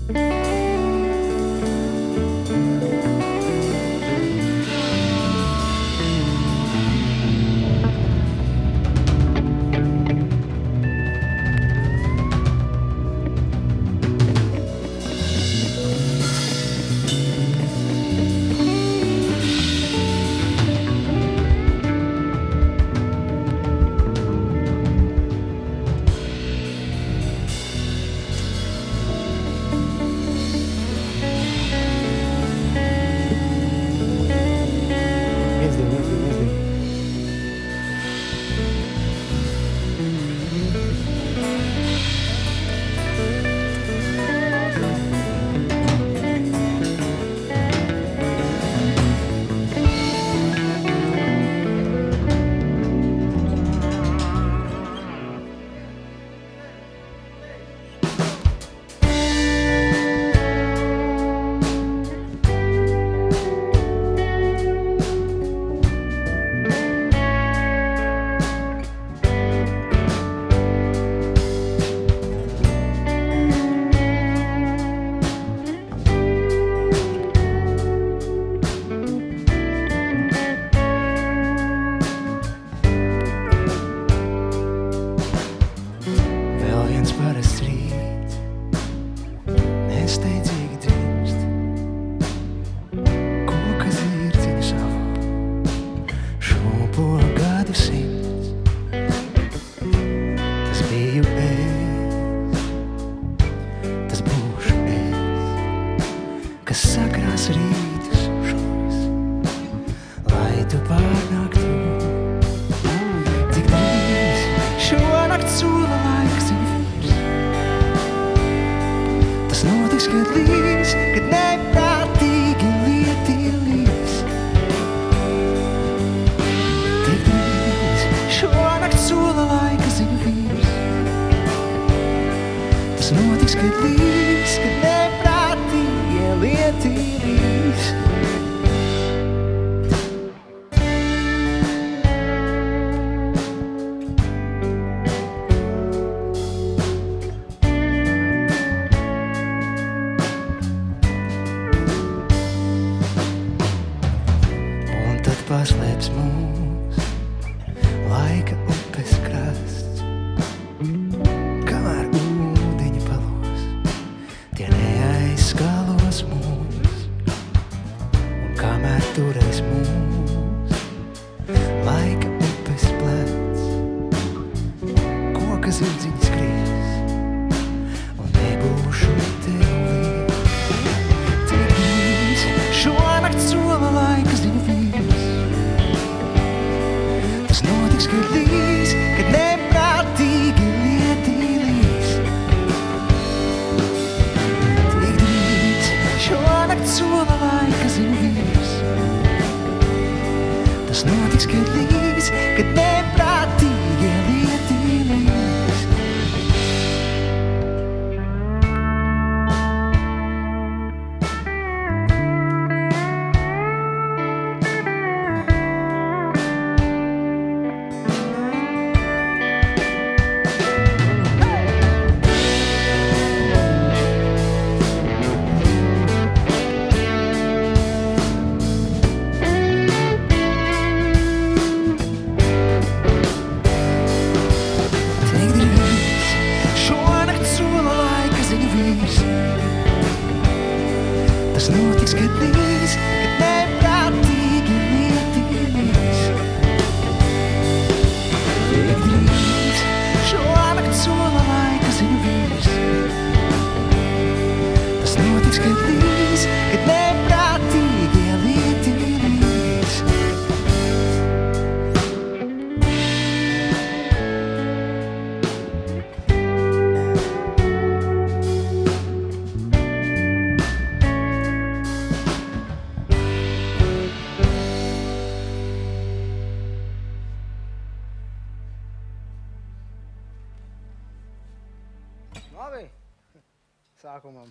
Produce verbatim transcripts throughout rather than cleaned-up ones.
Sākumam.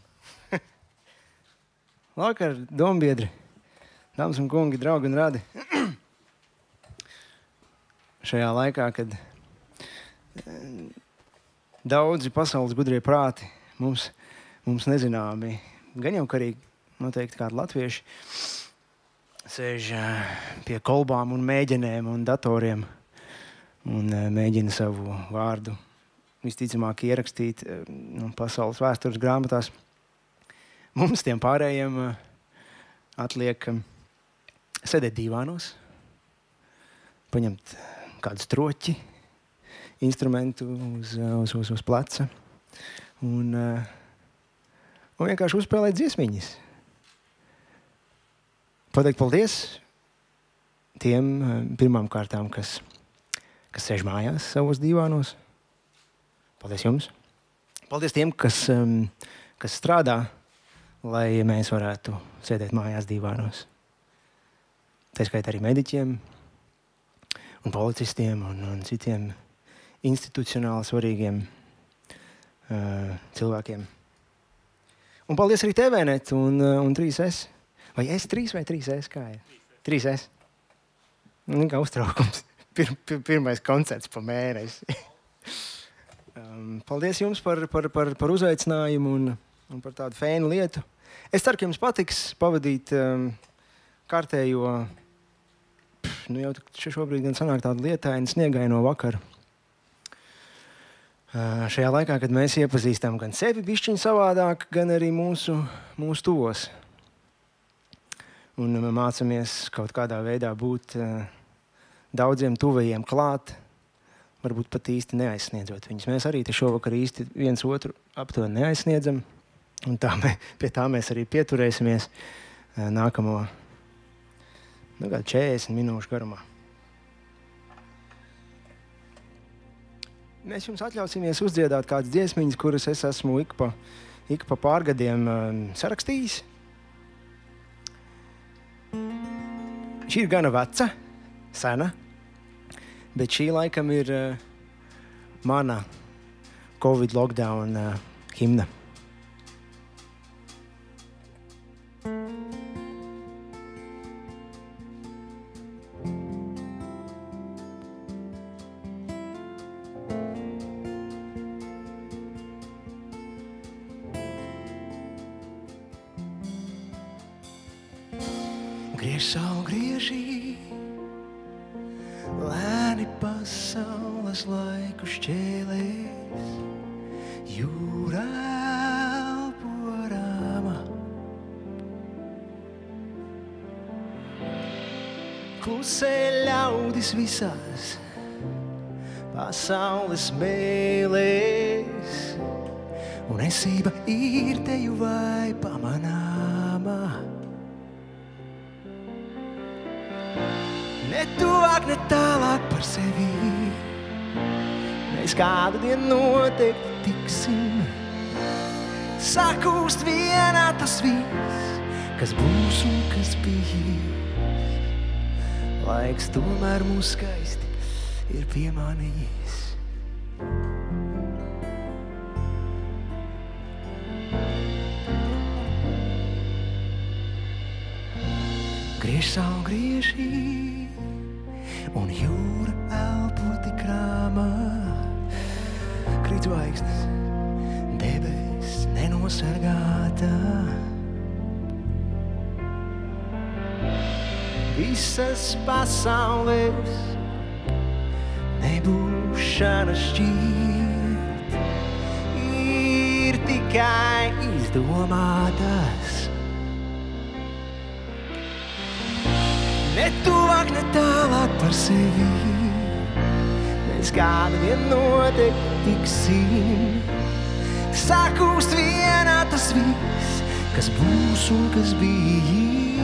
Vakar, dombiedri, dāmas un kungi, draugi un radi. Šajā laikā, kad daudzi pasaules gudrie prāti mums mums nezināmi, gan jau arī noteikti kādi latvieši sēž pie kolbām un mēģinēm un datoriem un mēģina savu vārdu visticamāk ierakstīt nu, pasaules vēstures grāmatās. Mums tiem pārējiem atliek sēdēt divānos, paņemt kādu stroķi, instrumentu uz, uz, uz, uz pleca un, un vienkārši uzspēlēt dziesmiņas. Pateikt paldies tiem pirmām kārtām, kas, kas sēž mājās savos divānos. Paldies jums. Paldies tiem, kas, kas strādā, lai mēs varētu sēdēt mājās divānos. Tā skaitā arī mediķiem un policistiem un, un citiem institucionāli svarīgiem uh, cilvēkiem. Un paldies arī T V net un, un trīs S. Vai S trīs vai trīs S, kā ir? trīs S. Nu, kā uztraukums. Pir, pir, pirmais koncerts pa mēnesi. um, paldies jums par, par, par, par uzaicinājumu un, un par tādu fēnu lietu. Es ceru, ka jums patiks pavadīt um, kārtējo, pff, nu jau šobrīd gan sanāk tādu lietainu sniegaino vakaru. Uh, šajā laikā, kad mēs iepazīstam gan sevi bišķiņu savādāk, gan arī mūsu, mūsu tuvos. Un mācamies kaut kādā veidā būt uh, daudziem tuvajiem klāt, varbūt pat īsti neaizsniedzot viņus. Mēs arī te šovakar īsti viens otru aptuveni neaizsniedzam, un tā mē, pie tā mēs arī pieturēsimies uh, nākamo nu, četrdesmit minūšu garumā. Mēs jums atļausimies uzdziedāt kādas dziesmiņas, kuras es esmu ik pa, ik pa pārgadiem um, sarakstījis. Šī ir gana veca, sena, bet šī laikam ir uh, mana Covid lockdown uh, himna. Griež savu griežī, lēni pasaules laiku šķēlēs, jūra elpo rāma. Klusē ļaudis visās pasaules mēlēs, un esība ir teju vai pamanāma. Ne tuvāk, ne tālāk par sevi, mēs kādu dienu noteikti tiksim. Sakūst vienā tas viss, kas būs un kas bijis. Laiks tomēr mūs skaisti ir piemanījis. Griež savu griežī, un jūra elpo tik rāmā. Krīt zvaigznes, debes nenosargātā. Visas pasaules nebūšana šķiet, ir tikai izdomātas. Ne tuvāk, ne tālāk par sevi, mēs kādu dienu noteikti tiksim. Sakūst vienā tas viss, kas būs un kas bijis.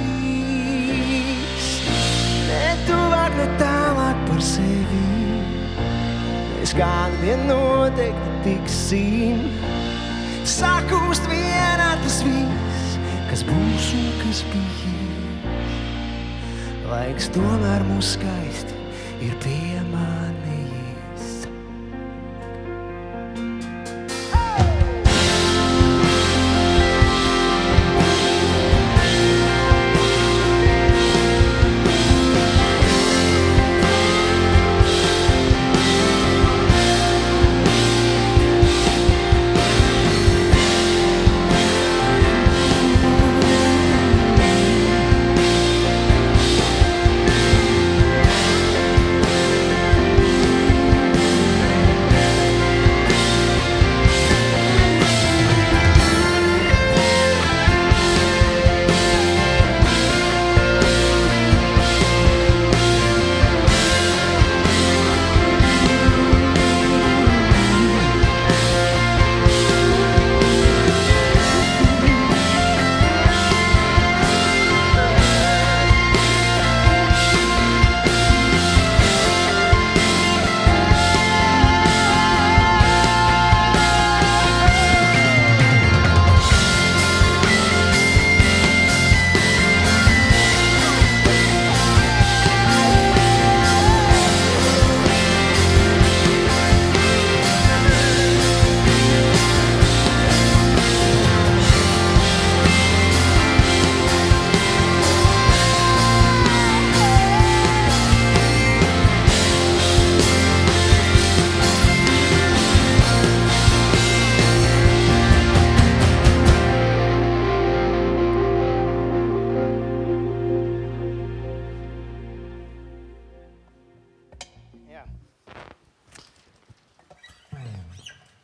Ne tuvāk, ne tālāk par sevi, mēs kādu dienu noteikti tiksim. Sakūst vienā tas viss, kas būs un kas bijis. Laiks tomēr mūs skaisti ir piemanījis.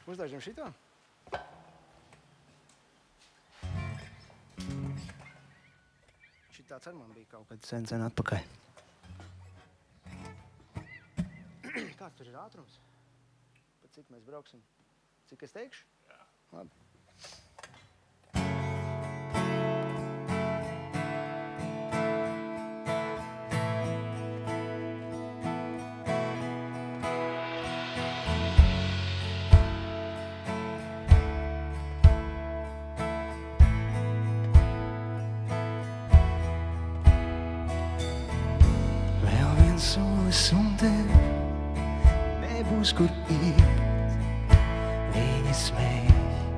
Uzdažam šito? Šitāds ar man bija kaut kad sen, sen atpakaļ. Kāds tur ir ātrums? Pa cik mēs brauksim? Cik es teikšu? Jā. Labi. Un tev nebūs, kur iet, viņa smēj.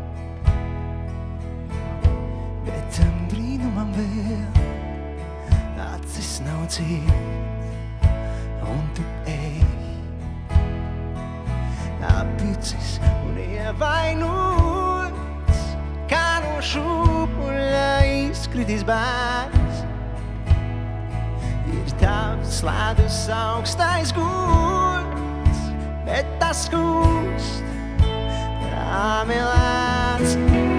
Bet tam brīnumam vēl acis nav ciet, un tu ej. Apjucis un ievainots, kā no šūpuļa izkritis bērns. Tavs ledus augstais gults, bet tas kūst, pramilēts.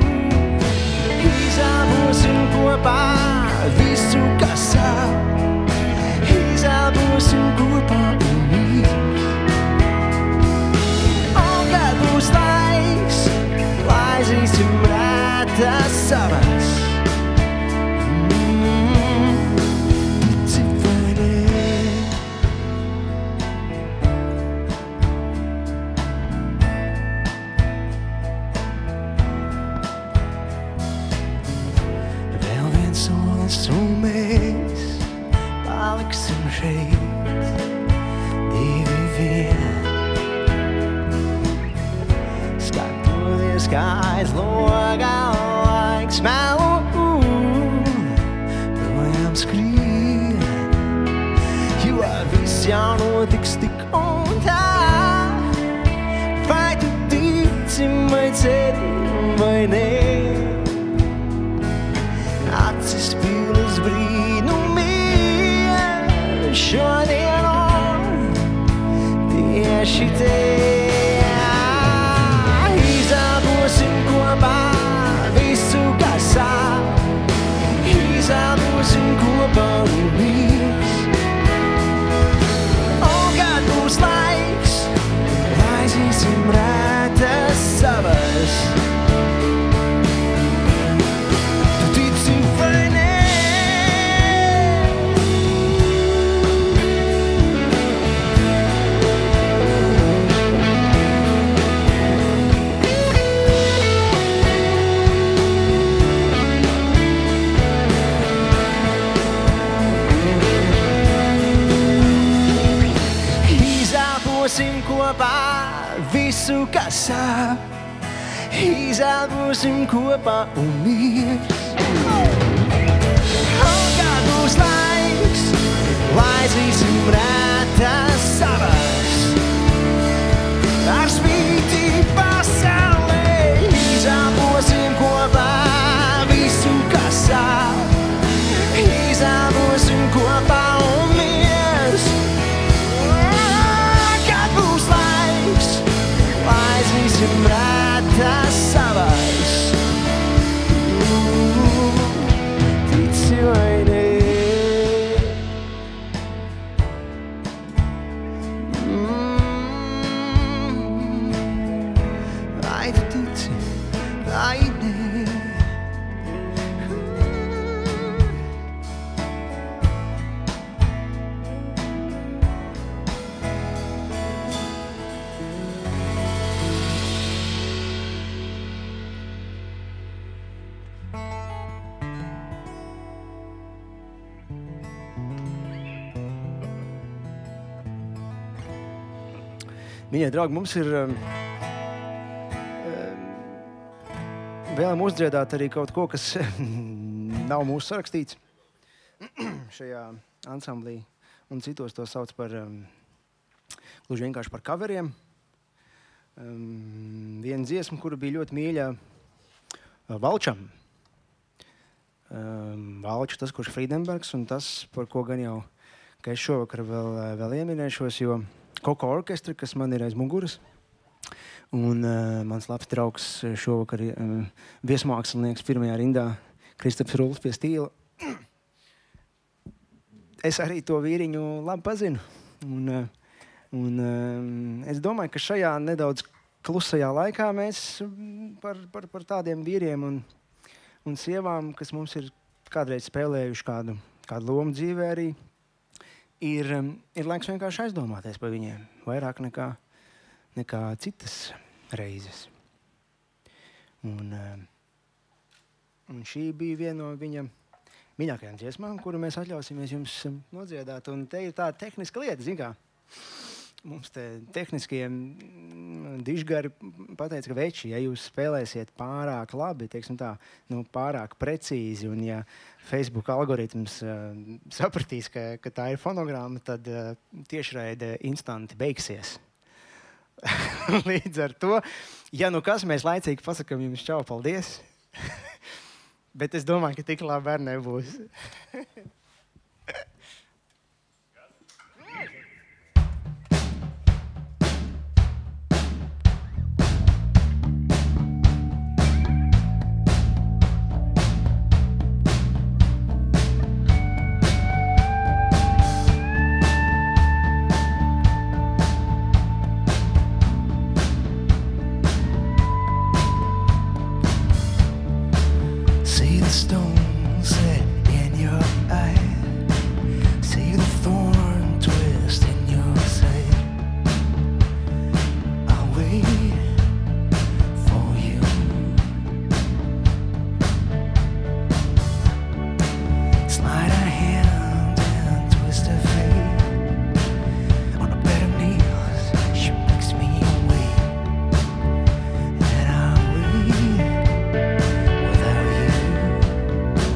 Izelbosim kopā visu, kas sāp, izelbosim kopā un mīl. Un kad būs laiks, laizīsim rētas savas. Un mēs paliksim šeit, divi vien. Skatoties, kā aiz logā laiks melo, projām skrien. Jo viss jau notiks tik un tā. Vai tu tici, vai ceri, vai nē? Acis pilas brīnumiem šodien un tieši te. Izelbosim kopā visu, kas sāp, izelbosim kopā un mīls. Un kad būs laiks, laizīsim rētas savas. Izelbosim kopā visu, kas sāp, izelbosim kopā un miers. Un kad būs laiks, laizīsim rētas savas. Ar spīti pasaulē izelbosim kopā visu, kas sāp, izelbosim kopā un miers. Laizīsim rētas savas. Tici vai nē? Vai tu tici vai nē? Mīļie draugi, mums ir um, vēlam uzdziedāt arī kaut ko, kas nav mūsu sarakstīts šajā ansamblī, un citos to sauc par um, gluži vienkārši par coveriem. Um, viena dziesma, kura bija ļoti mīļa uh, Valčam. Um, Valčs, tas, kurš Friedenbergs, un tas, par ko gan jau, ka es šovakar vēl, vēl ieminēšos, jo CoCo Orchestra, kas man ir aiz muguras. Un uh, mans labs draugs šovakar ir uh, viesmākslinieks pirmajā rindā, Kristaps Rulls pie stīla. Es arī to vīriņu labi pazinu. Un, uh, un uh, es domāju, ka šajā nedaudz klusajā laikā mēs par, par, par tādiem vīriem un, un sievām, kas mums ir kādreiz spēlējuši kādu, kādu lomu dzīvē arī, ir, um, ir laiks vienkārši aizdomāties par viņiem vairāk nekā, nekā citas reizes. Un, un šī bija viena no viņa mīļākajām dziesmām, kuru mēs atļausimies jums nodziedāt. Un te ir tāda tehniska lieta, zin kā. Mums te tehniskie dižgari pateica, ka veči, ja jūs spēlēsiet pārāk labi, teiksim tā, nu, pārāk precīzi, un ja Facebook algoritms uh, sapratīs, ka, ka tā ir fonogramma, tad uh, tiešraide instanti beigsies. Līdz ar to, ja nu kas, mēs laicīgi pasakam jums čau, paldies, bet es domāju, ka tik labi arī nebūs. Stones set in your eye. See the thorn twist in your side. I'll wait for you. Slide a hand and twist her fate. On a bed of nails, she makes me wait. And I'll wait without you.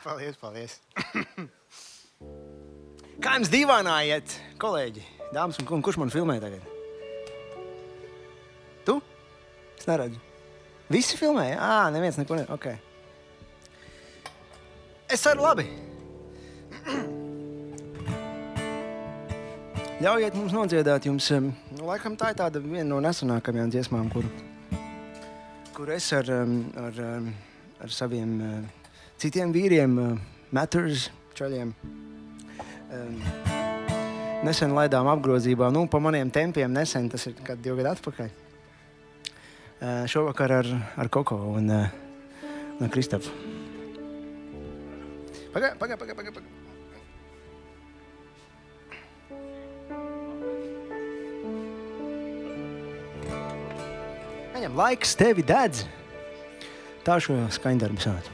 Paldies, paldies. Kā jums dīvānā iet, kolēģi, dāmas un kungi, kurš man filmē tagad? Tu? Es neredzu. Visi filmē? Ā, neviens neko ne... Ok. Es ceru labi. Ļaujiet mums nodziedāt jums, nu, laikam tā ir tāda viena no nesanākamajām dziesmām, kuru, kur es ar, ar, ar saviem citiem vīriem, Matters čaļiem, nesen laidām apgrozībā, nu, pa maniem tempiem nesen, tas ir kādi divi gadi atpakaļ. Šovakar ar, ar CoCo un, un Kristofu. Pagā, pagā, pagā, pagā, pagā. Viņam laiks tevi dedz. Tā šo skaņdarbu sāc.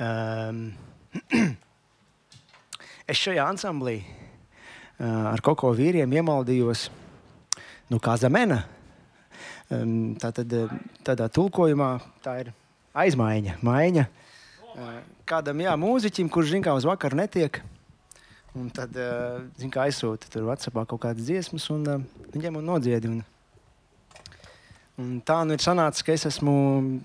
Um, es šajā ansamblī uh, ar CoCo vīriem iemaldījos, nu, kā zamena. Um, tā tad, tādā tulkojumā tā ir aizmaiņa, maiņa. Uh, kādam, jā, mūziķim, kurš, zin kā, uz vakaru netiek, un tad, uh, zin kā, aizsūta tur WhatsAppā kaut kādas dziesmas, un uh, viņiem un nodziedi. Un, un tā nu ir sanācis, ka es esmu,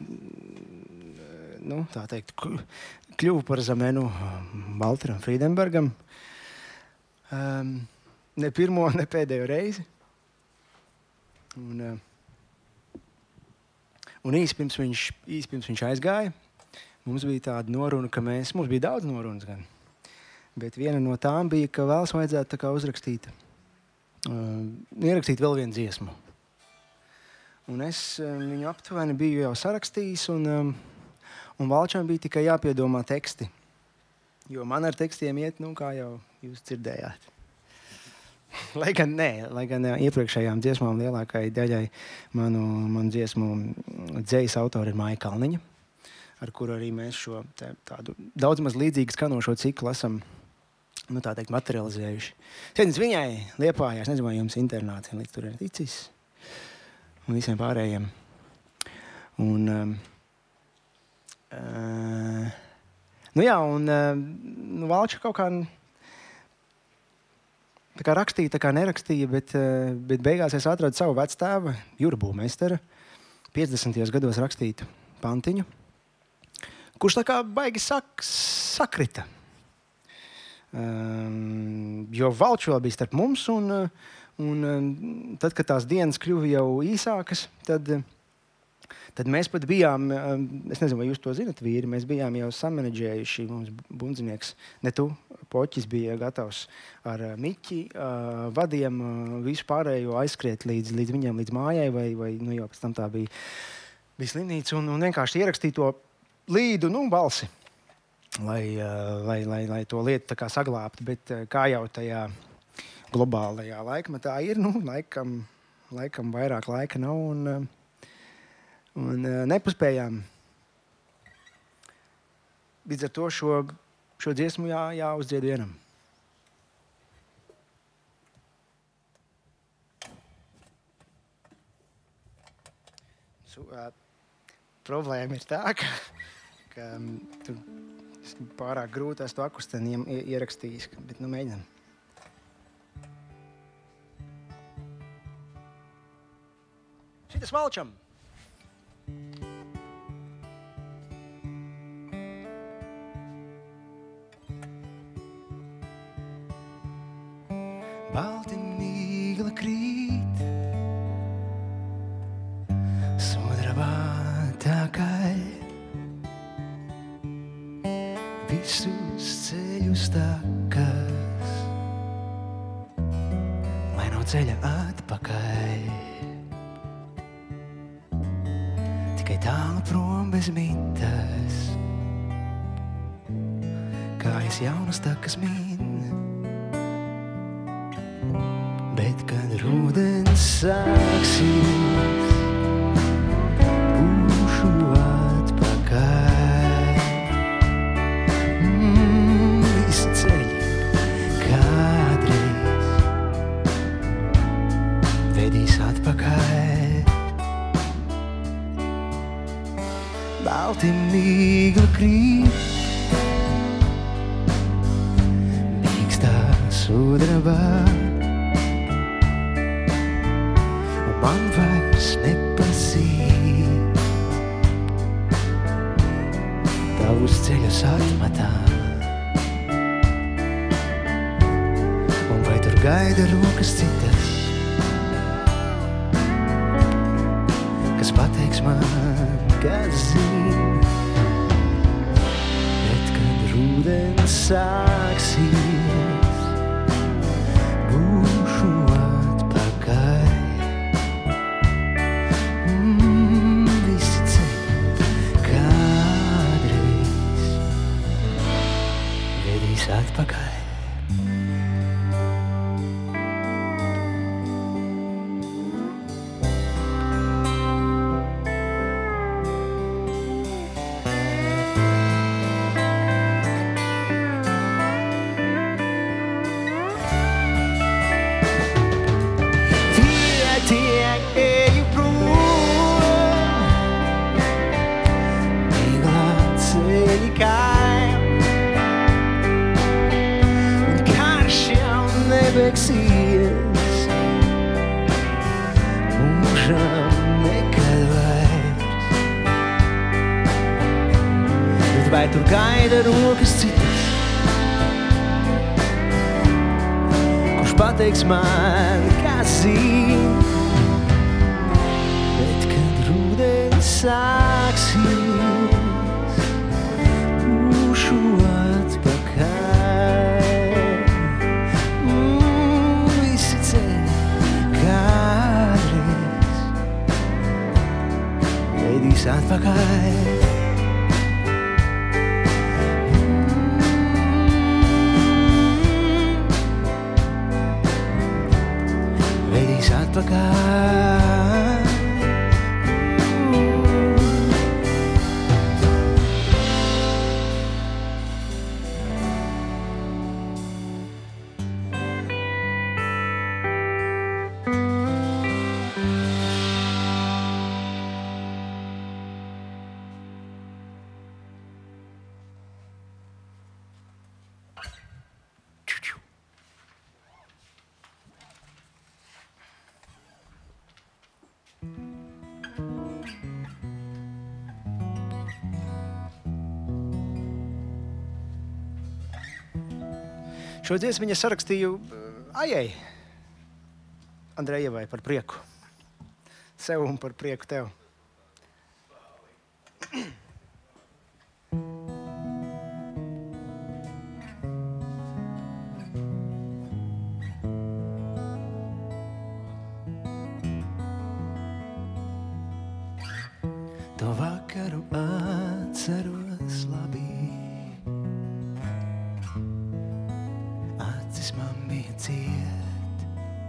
nu, tā teikt, kļuvu par zamenu Walteram Friedenbergam. Um, ne pirmo, ne pēdējo reizi. Un, uh, un īsi pirms viņš, īsi pirms viņš aizgāja, mums bija tāda noruna, ka mēs, mums bija daudz norunas gan, bet viena no tām bija, ka vēlas vajadzētu tā kā uzrakstīt, uh, ierakstīt vēl vienu dziesmu. Un es um, viņu aptuveni biju jau sarakstījis, un, um, un Valčam bija tikai jāpiedomā teksti, jo man ar tekstiem iet, nu, kā jau jūs dzirdējāt. Lai gan nē, lai gan iepriekšējām dziesmām lielākai daļai manu, manu dziesmu dzejas autori ir Maija Kalniņa, ar kuru arī mēs šo te, tādu daudz maz līdzīgu skanošo ciklu esam, nu, tā teikt, materializējuši. Sveicins viņai Liepājā, es nezinu, vai jums internācija līdz tur ir ticis, un visiem pārējiem. Un, um, uh, nu jā, un uh, nu, Valča kaut kā, tā kā rakstīja, tā kā nerakstīja, bet, uh, bet beigās es atradu savu vectēva, Jura Būmeistera, piecdesmitajos gados rakstītu pantiņu, kurš tā kā baigi sak, sakrita. Um, jo Valčs vēl bija starp mums, un, un tad, kad tās dienas kļuva jau īsākas, tad, tad mēs pat bijām, es nezinu, vai jūs to zinat, vīri, mēs bijām jau samanedžējuši, mums bundzinieks, ne tu, Poķis bija gatavs ar Miķi, uh, vadiem, uh, visu pārējo aizskriet līdz, līdz viņam, līdz mājai, vai, vai nu jau pēc tam tā bija, bija slimnīca, un, un vienkārši ierakstīt to līdu, nu, balsi, lai, uh, lai, lai, lai to lietu tā kā saglābtu, bet uh, kā jau tajā globālajā laikmetā ir, nu, laikam, laikam vairāk laika nav, un, uh, un uh, nepaspējām. Līdz ar to šo, šo dziesmu jā, jāuzdzied vienam. So, uh, problēma ir tā, ka, ka um, tur pārāk grūti es to akusteni ierakstījis, bet nu mēģinam. Šitas Valčam. Balti mīgla krīt, sudrabā tā kaļ, visus ceļus takas, lai nav ceļa atpakaļ. Tikai tālu prom bez mitas, kājas jaunas takas min. Bet, kad rudens sāksies, būšu atpakaļ. Mm, visi ceļi kādreiz vedīs atpakaļ. Balti mīgla krīt, mīkstā sudrabā. Man vairs nepasīt tavus ceļus atmatā. Un vai tur gaida rokas citas, kas pateiks man, kas zin. Bet, kad rudens sāksies, būšu atpakaļ. Atpakaļ. nebeigsies mūžam nekad vairs. Bet vai tur gaida rokas citas, kurš pateiks man, kas zin? Bet kad rudens sāksies, būšu atpakaļ. Mm, visi ceļi kādreiz veidīs atpakaļ. Veidīs atpakaļ. Šo dziesmu viņa sarakstīju Ajai, Andrejevai, par prieku. Sev un par prieku tev. To vakaru atceros labi. Acis man bija ciet,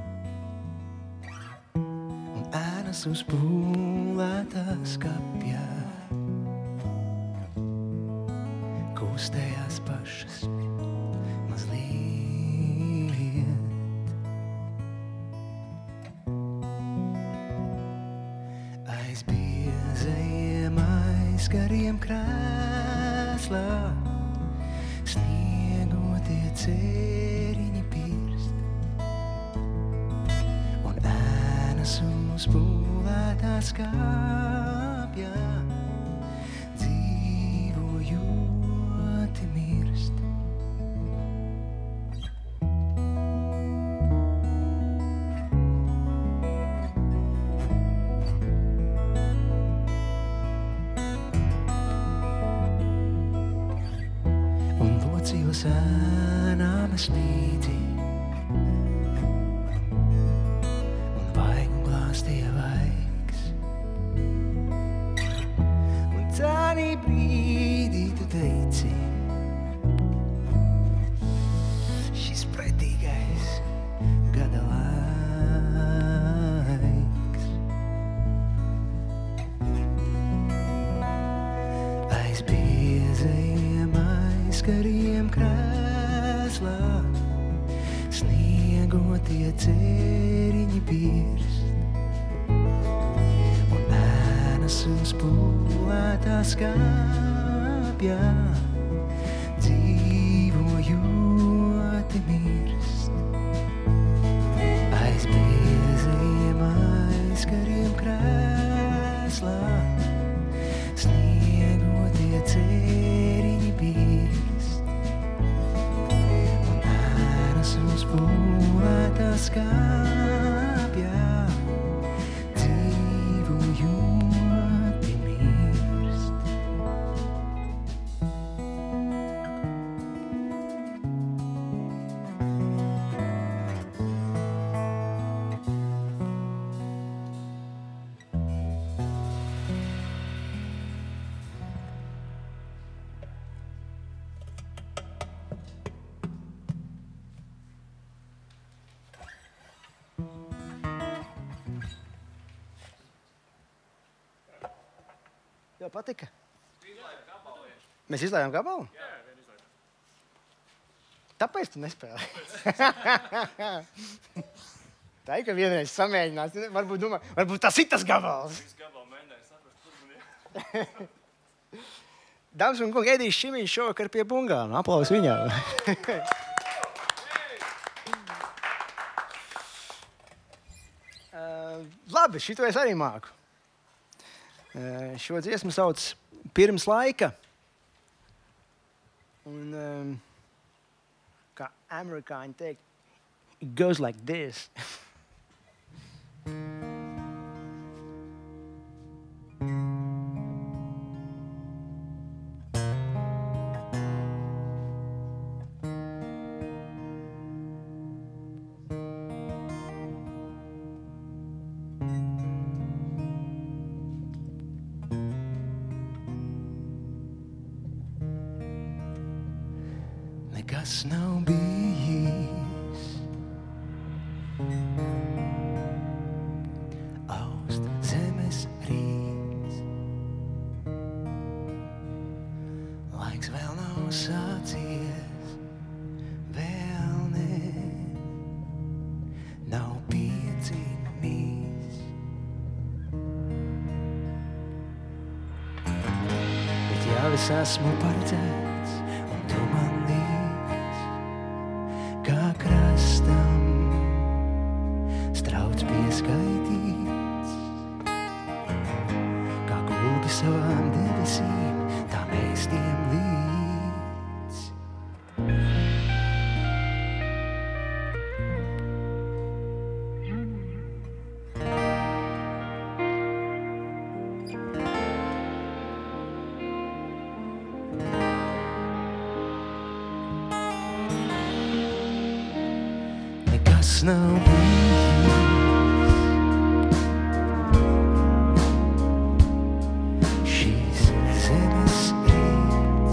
un ēnas uz pūlētās kapjā kustējās pašas mazliet. Aiz biezajiem aizkariem krēslā sniegotie cēriņi pirst, un ēnas uz pūlētās kāpjā dzīvojoti mirst. Un locījos ēnām es līdzi, un vaigu glāstīja vaigs. Un tādā brīdī tu teici, šis pretīgais gada laiks. Aiz biezajiem aizkariem krēslā sniegotie cēriņi pirst, un ēnas uz pūlētās kāpjā dzīvojoti mirst. Aiz biezajiem aizkariem krēslā sniegotie cēriņi pirst, un ēnas uz pūlētās kāpjā dzīvojoti mirst. Jā, patika? Mēs izlējām gabalu? Jā, vien izlējām. Tāpēc tu nespēlēji? Tā ir, ka vienreiz samēģinās. Varbūt domā, varbūt tas ir tas gabals. Šis gabals mēģināja saprast, kur man ir. Dāmas un kungi, Edijs Šimiņš šovakar pie bungām. Aplaus viņām. labi, šito es arī māku. Uh, šo dziesmu sauc Pirms laika. Un, um, kā amerikāņi teikt, it goes like this. Nekas nav bijis aust zemes rīts. Laiks vēl nav sācies, vēl ne, nav piedzimis. Bet jau es esmu paredzēts, un tu man līdz, kā krastam strauts pieskaitīts. Kā guldi savām debesīm, tā mēs tiem līdz. Nekas nav bijis šīs zemes rīts.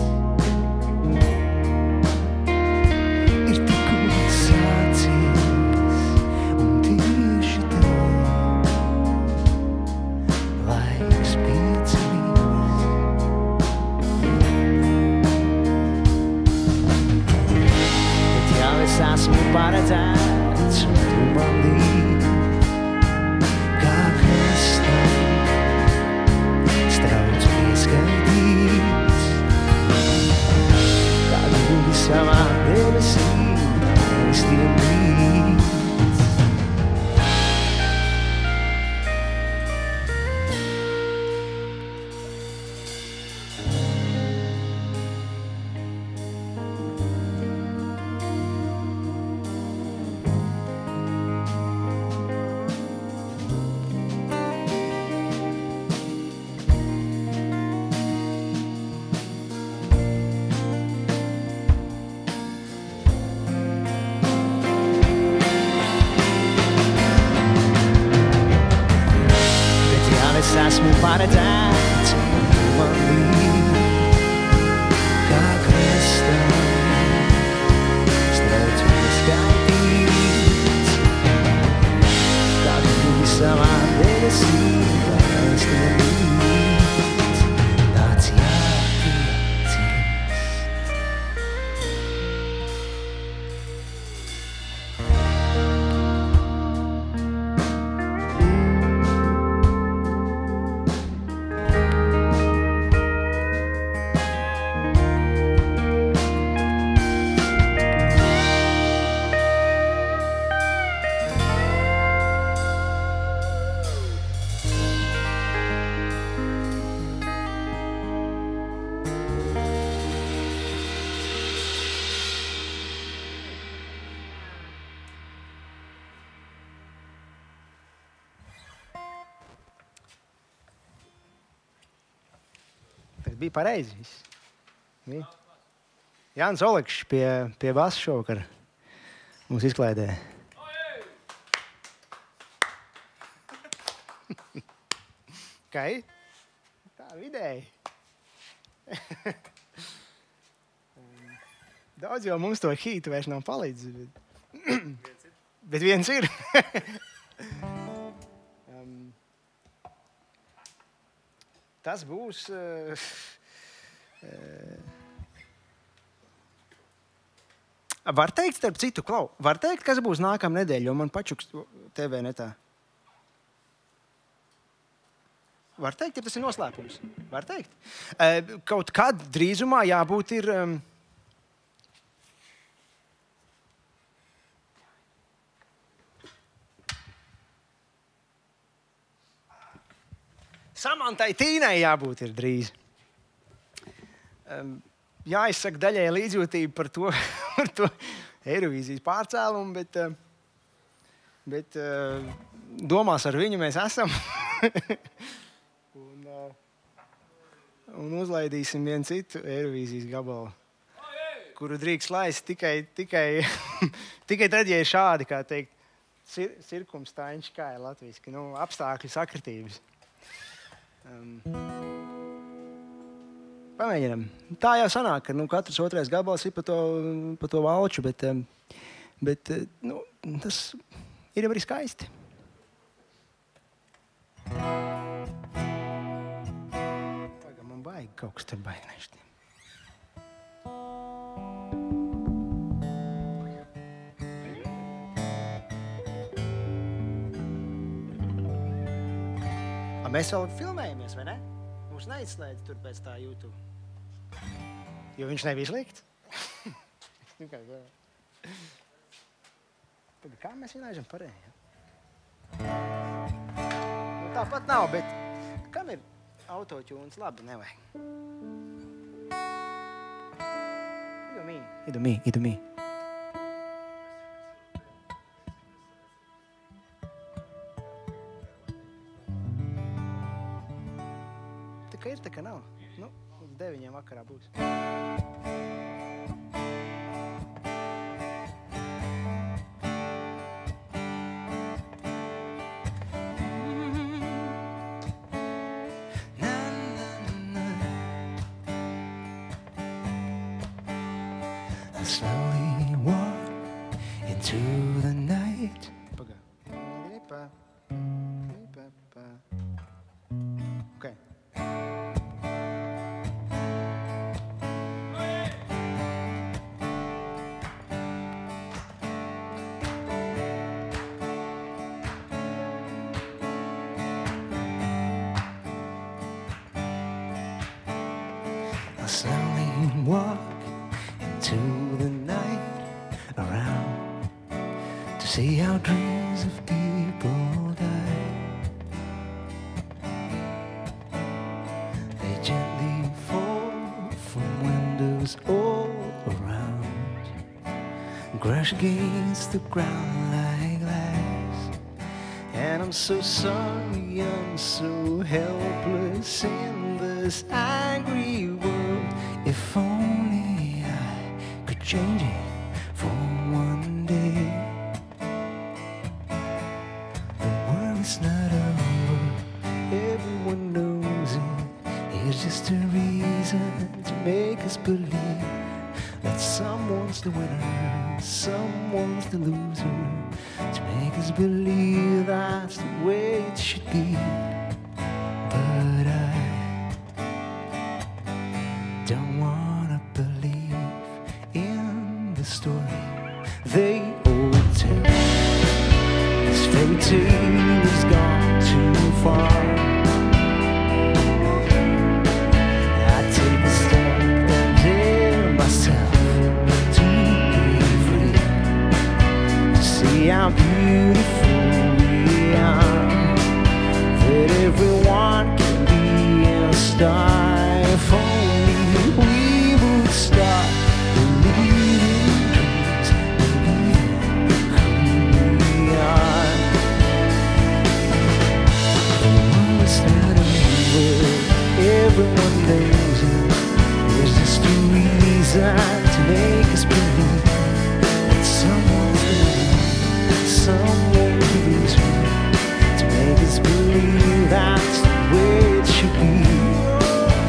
Ir tikko sācies, un tieši tev laiks piedzimīs. Bet jau es esmu paredzēts, un tu man līdz, kā krastam strauts pieskaitīts. Kā guldi savām debesīm, mēs tiem līdz. Bet jau es esmu paredzēts, un tu man līdz, kā krastam strauts pieskaitīts. Kā guldi savām debesīm, mēs tiem līdz. Tāds jāpiedzimst. Tas bija pareizi viss. Bija. Jānis Olekšs pie, pie basa šovakar mums izklaidē. Kai? Tā vidēji. Daudz jau mums to hītu vairs nav palīdzis. Bet, bet viens ir. um, tas būs... Uh, uh, var teikt, starp citu, Klau, var teikt, kas būs nākamā nedēļa, jo man pačuks T V netā. Var teikt, ja tas ir noslēpums? Var teikt. Uh, kaut kad drīzumā jābūt ir... Um, Samantai Tīnai jābūt ir drīz. Um, jāizsaka daļai līdzjūtība par to, par to Eirovīzijas pārcēlumu, bet, uh, bet uh, domās ar viņu mēs esam. un, uh, un uzlaidīsim vienu citu Eirovīzijas gabalu, kuru drīkst laist tikai, tikai, tikai tad, ja ir šādi, kā teikt, cir cirkumstāņš, kā ir latviski, nu, apstākļu sakritības. Um, pamēģinam. Tā jau sanāk, ka nu, katrs otrais gabals ir pa to, pa to valču, bet, um, bet nu, tas ir jau arī skaisti. Tagad man baigi kaut kas tur baigi nešķi. Mēs vēl filmējamies, vai ne? Mums neizslēdz tur pēc tā YouTube. Jo viņš nebija slikts. Tagad kā mēs viņu laižam pareizi? Nu, tāpat nav, bet kam ir autotūns? Labi, nevajag. Idomī, idomī, idomī. Tā ir, tā kā nav. Nu, līdz deviņiem vakarā būs. I slowly walk into the night. Okay. I slowly walk into the night around to see how dreams of people die. They gently fall from windows all around, crash against the ground like glass. And I'm so sorry, I'm so helpless in this angry world. If only I could change it for one day. The world is not over, everyone knows it. It's just a reason to make us believe that someone's the winner, someone's the loser, to make us believe that's the way it should be. But I don't wanna believe in the story they all tell. This fairy tale has gone too far. I take a step and dare myself to be free, to see how beautiful we are, that everyone can be a star. If only we would stop believing dreams, believing who we are. The world is not over, everyone knows it. There's just a reason to make us believe that someone's the winner, someone's the loser, to make us believe that's the way it should be.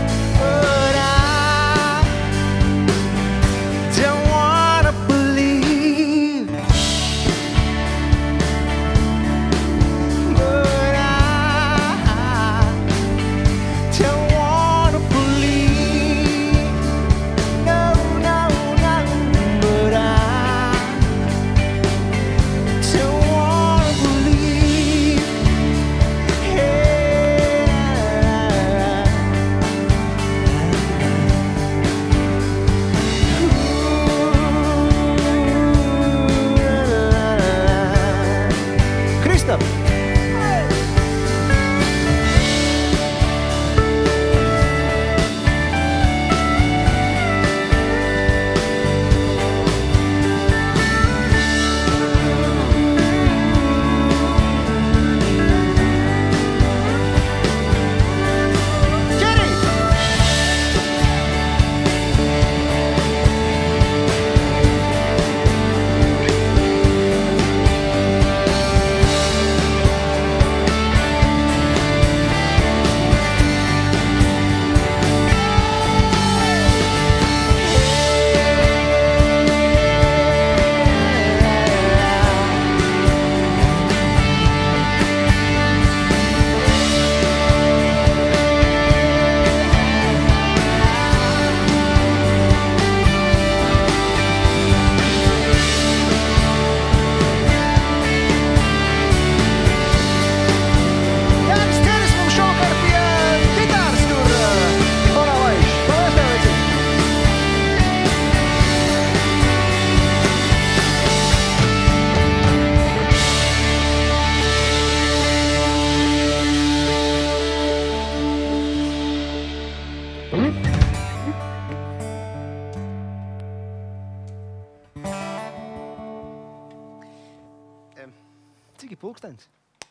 Cik ir pulkstens?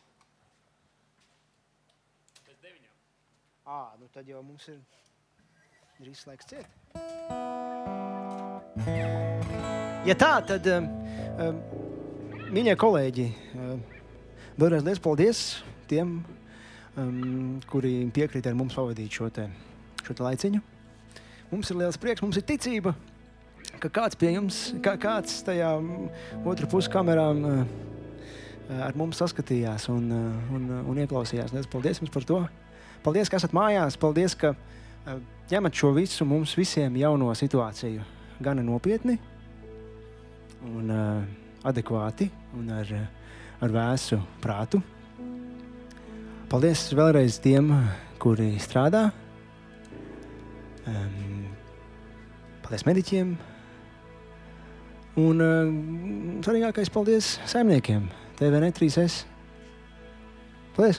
Pēc deviņām. Ā, nu tad jau mums ir drīz laiks ciet. Ja tā, tad, um, um, mīļie kolēģi, um, vēlreiz liels paldies tiem, um, kuri piekrīt ar mums pavadīt šo te, šo te laiciņu. Mums ir liels prieks, mums ir ticība, ka kāds pie jums, kā, kāds tajā otru pusi kamerām uh, ar mums saskatījās un, uh, un, uh, un ieklausījās. Liels paldies jums par to. Paldies, ka esat mājās. Paldies, ka uh, ņemat šo visu mums visiem jauno situāciju gana nopietni un uh, adekvāti un ar, ar vēsu prātu. Paldies vēlreiz tiem, kuri strādā. Um, paldies mediķiem. Un uh, svarīgākais paldies saimniekiem. T V N trīs S. Paldies!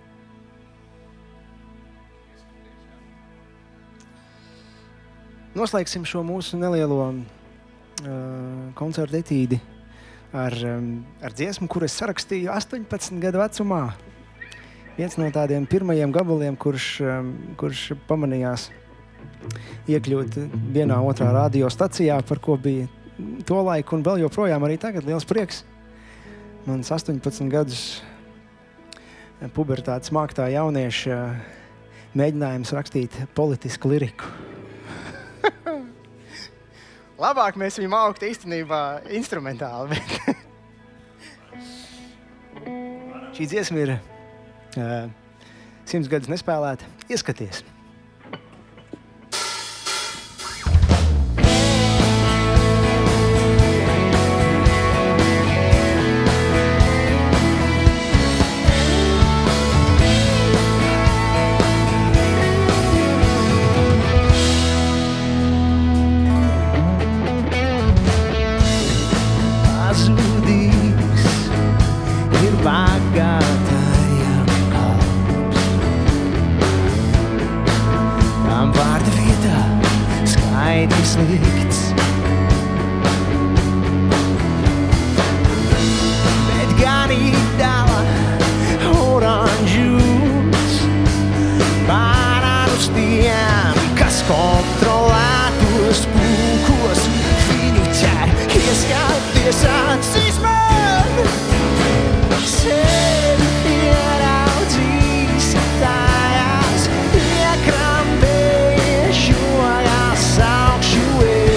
Noslēgsim šo mūsu nelielo uh, koncertu etīdi ar, um, ar dziesmu, kuru es sarakstīju astoņpadsmit gadu vecumā. Viens no tādiem pirmajiem gabaliem, kurš, um, kurš pamanījās iekļūt vienā otrā radio stacijā, par ko bija to laiku un vēl joprojām arī tagad liels prieks. Mans astoņpadsmit gadus pubertātes māktā jaunieša mēģinājums rakstīt politisku liriku. Labāk mēs viņu augt īstenībā instrumentāli, bet šī dziesma ir uh, simts gadus nespēlēta. Ieskaties! Iekrambējies, jojās augšu.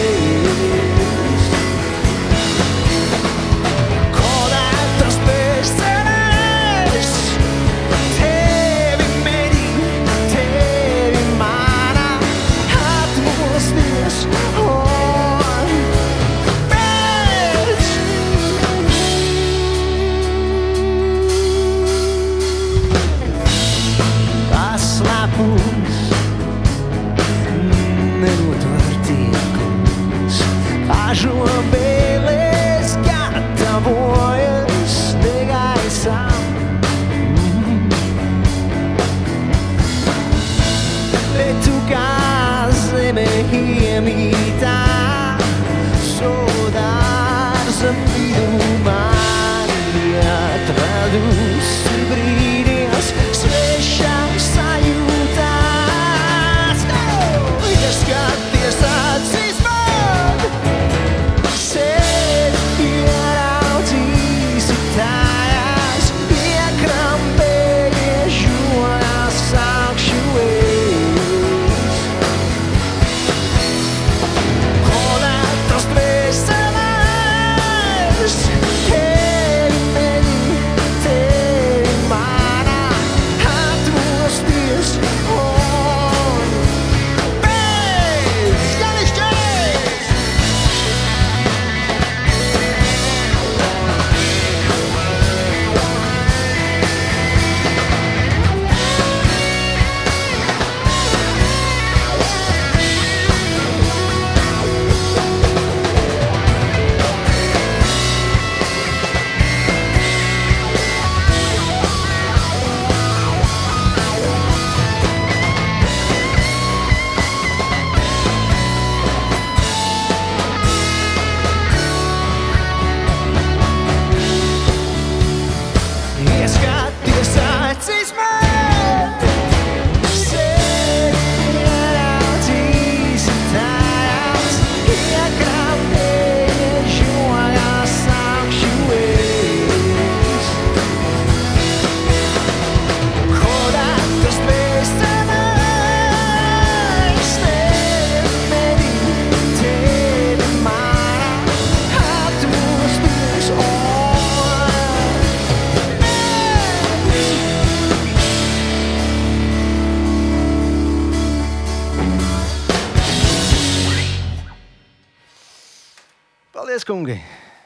kungi!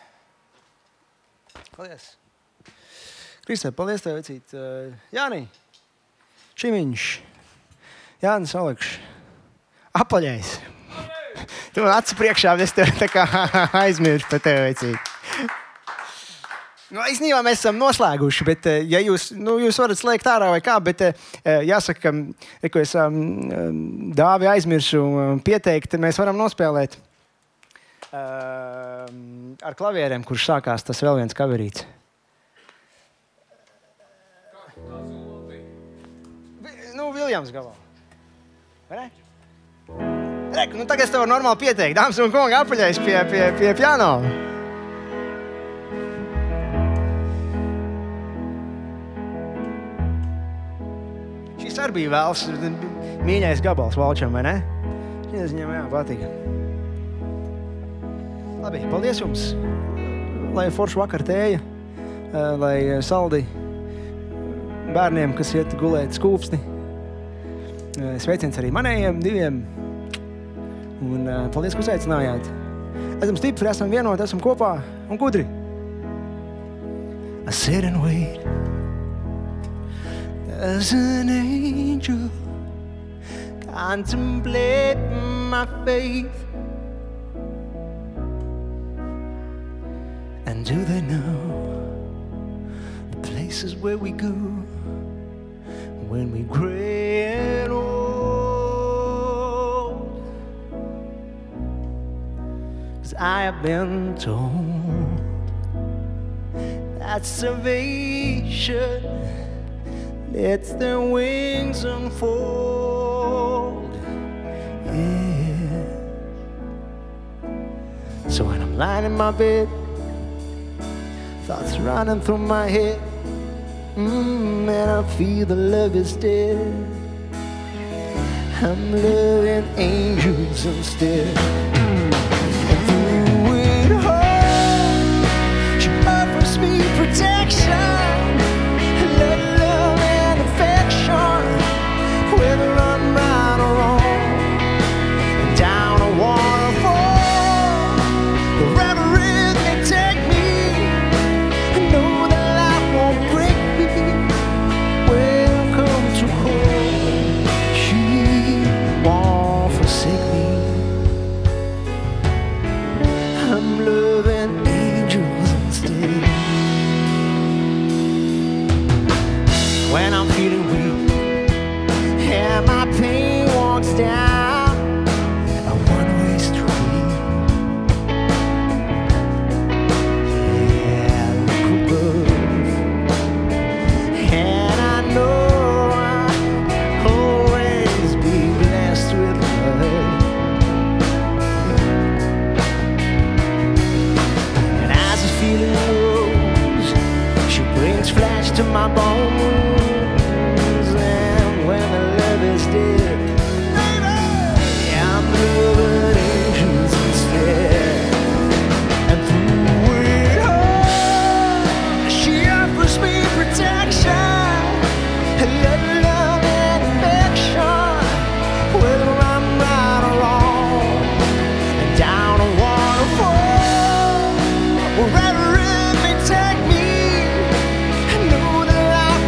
Paldies! Kristē, paldies tev, vecīt. Uh, Jānī, Šimiņš, Jānis Alekš, apaļais. Tu man acu priekšā, es tev tā kā aizmirstu par tevi, vecīt. Nu, īstenībā mēs esam noslēguši, bet, ja jūs, nu, jūs varat slēgt ārā vai kā, bet jāsaka, ka, ko es Dāvi aizmirsu pieteikt, mēs varam nospēlēt uh, ar klavierēm, kurš sākās tas vēl viens kaverīts. Nu, Viljams galvā. Vai ne? Reku, nu tagad es tev varu normāli pieteikt. Dāmas un kungi, apaļais pie, pie, pie piano. Šis arī bija vēls mīļais gabals Valčam, vai ne? Šis viņam jā, patīk. Labi, paldies jums. Lai foršu vakar tēja, lai saldi bērniem, kas iet gulēt skūpsti. Sveiciens arī manējiem diviem. Un paldies, ka uzaicinājāt. Esam stipri, esam vienoti, esam kopā un gudri. I sit and wait as an angel contemplate my faith. And do they know the places where we go when we gray and old? I have been told that salvation lets their wings unfold. Yeah. So when I'm lying in my bed, thoughts running through my head, mm, and I feel the love is dead, I'm loving angels instead. Protection, love, love and affection, whether I'm right or wrong, and down a waterfall, wherever it may take me, I know that life won't break me. When I come to home, she won't forsake me. I'm loving angels instead. When I'm feeling weak and my pain walks down a one-way street, yeah, look above, and I know I'll always be blessed with love. And as the feeling grows, she brings flesh to my bones. Wherever it may take me, I know that I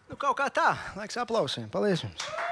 Nu, kaut kā tā, laiks aplausiem. Paldies jums!